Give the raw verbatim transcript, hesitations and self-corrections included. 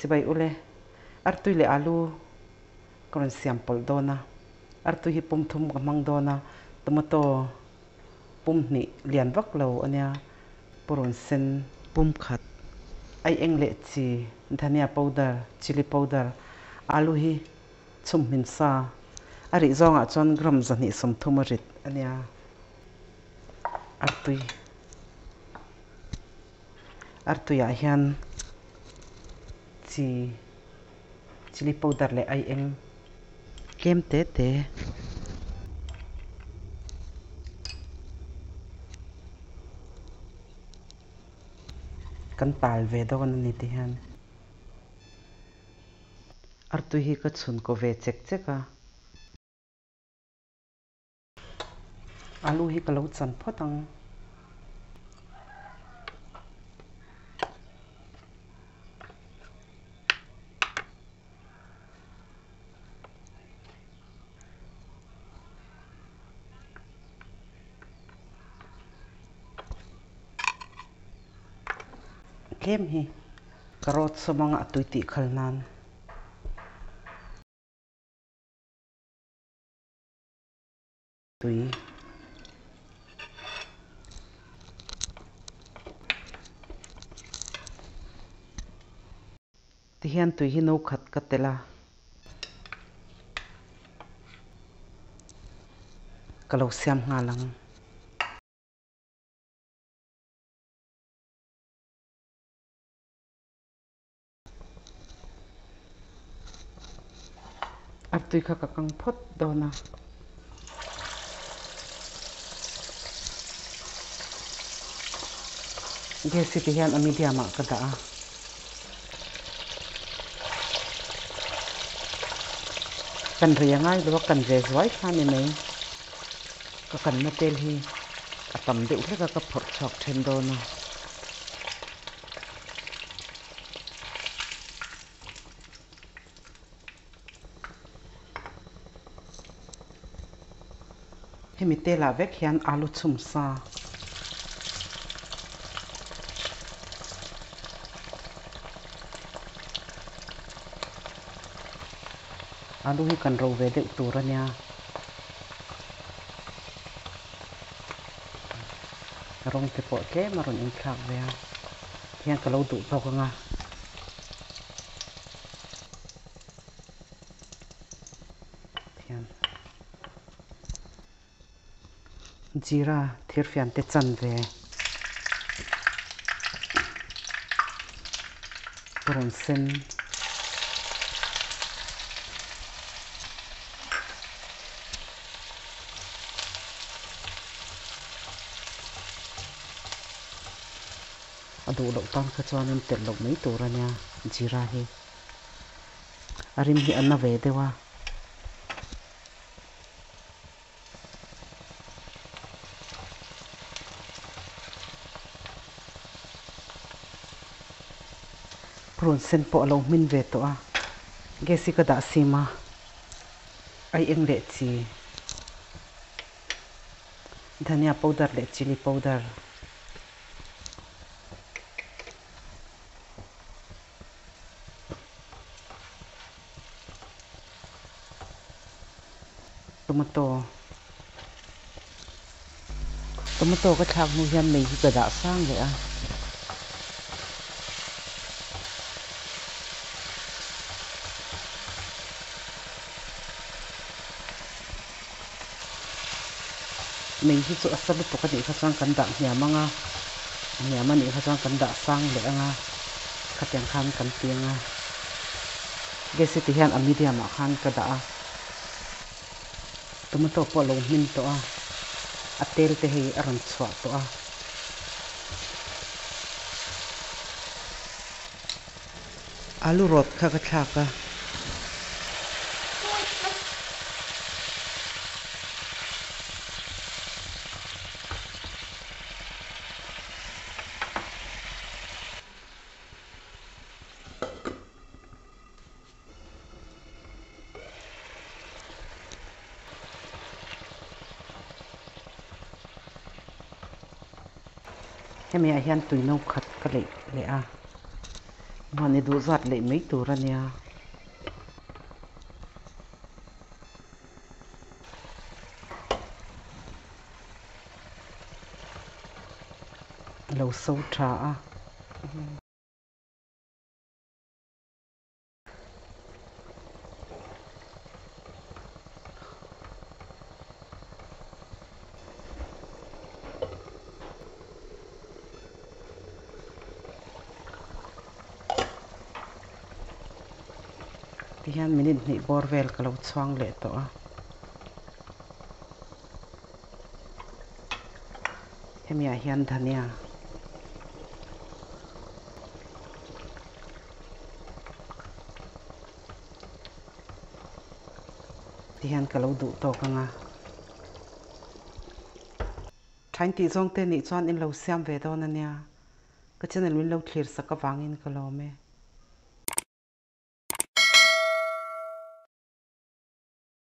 sibai ule artui le alu koron siam pol dona artui hi pum thum ka mang dona tomato pum ni lian vak lo ania poron sen pum khat ai eng le chi dhania powder chili powder alu hi chum min sa ari zonga chon gram zani som thuma rit ania artui artui a hian chi chili powder le ai eng kem te te kan pal ve do kan ni ti hian artui hi ka chhun ko ve chek cheka alu hi ka lo chan photang kem hi karot somanga tui ti khalnan tui ti hian tui hi no khat ka tela kalau siam ngalang artui kha ka kang phot dona gas ti hian ami dia ma ka da kan riangai lo kan ve zwai khani nei ka kan na tel hi atam de ule ka ka phot chok then dona hemi tela vek hian alu chum sa alu hi kan ro ve de turania rong te po ke maron in khak ve hian ka lo du to ka nga hian jira thir fian te chan ve poron sen adu lo tang kha chuanin tel lo mai turania jira hi arim hi anna ve dewa pron sen po lo min ve to a gesi ka da sima ai eng le chi dhania powder le chili powder tomato tomato ka thak mu hian mei hi ka da sang le a mei hi chu asabu to ka ni kha chang kan da hnia manga hnia mani kha chang kan da sang le anga khateng khan kan tianga gesi ti hian ami dia ma khan ka da tomato po lo min to a atel te hi aron chwa to a alu rot kha ka thaka hemi a hian tui no khat ka le le a mà này đủ giặt lại mấy tủ ra nha lâu sâu trả thì hắn mình đi borvel cái lâu xoang lệ to em ya hiền thania thì hắn cái lâu đủ to căng à thành tí dòng tên này chọn in lâu xem về đó nè cái chân này mình lâu clear sắc cái vàng in cái lâu mẹ